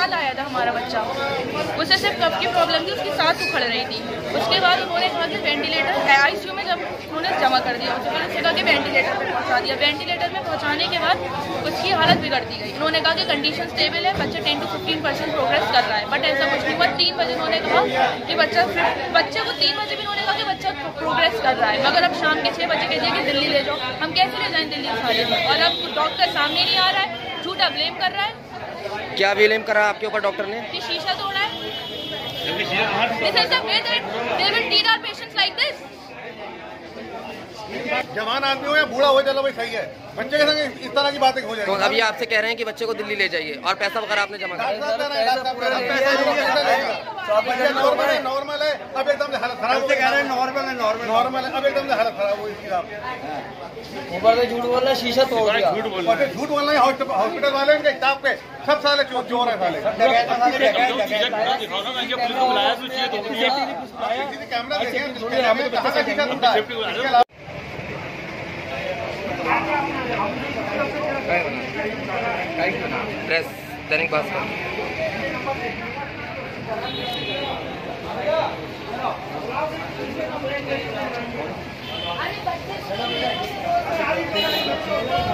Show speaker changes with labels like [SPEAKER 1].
[SPEAKER 1] साल आया था हमारा बच्चा, उसे सिर्फ कफ की प्रॉब्लम थी, उसकी सांस उखड़ रही थी। उसके बाद उन्होंने कहा कि वेंटिलेटर आईसीयू में जब उन्होंने जमा कर दिया, उसने कहा कि वेंटिलेटर पर पहुँचा दिया। वेंटिलेटर में पहुँचाने के बाद उसकी हालत बिगड़ती गई। उन्होंने कहा कि कंडीशन स्टेबल है, बच्चा 10 to 15% प्रोग्रेस कर रहा है, बट ऐसा कुछ नहीं हुआ। 3 बजे उन्होंने कहा कि बच्चे को 3 बजे भी उन्होंने कहा कि बच्चा प्रोग्रेस कर रहा है, मगर अब शाम के 6 बजे कहिए कि दिल्ली ले जाओ। हम कैसे ले जाएं दिल्ली उठा ले? और अब डॉक्टर सामने नहीं आ रहा है, झूठा ब्लेम कर रहा है।
[SPEAKER 2] क्या ब्लेम करा आपके ऊपर डॉक्टर ने?
[SPEAKER 1] कि शीशा तोड़ा है। This is the way that they will treat our patients like this.
[SPEAKER 3] जवान आदमी हो या बूढ़ा हो, चलो भाई सही है, बच्चे के संग इस तरह की बातें हो जाएगी।
[SPEAKER 2] तो अभी आपसे कह रहे हैं कि बच्चे को दिल्ली ले जाइए और पैसा वगैरह आपने जमा कर दिया।
[SPEAKER 3] नॉर्मल है, अब एकदम से हालत खराब कह रहे हैं। नॉर्मल है, अब एकदम से हालत खराब हुई इसकी।
[SPEAKER 4] ऊपर से झूठ बोल रहा है, शीशा तोड़ दिया।
[SPEAKER 3] झूठ बोल रहे हैं हॉस्पिटल वाले, इनके स्टाफ पे सब साले चोर है साले। कैमरा देखें।
[SPEAKER 2] प्रेस दैनिक भास्कर।
[SPEAKER 1] अरे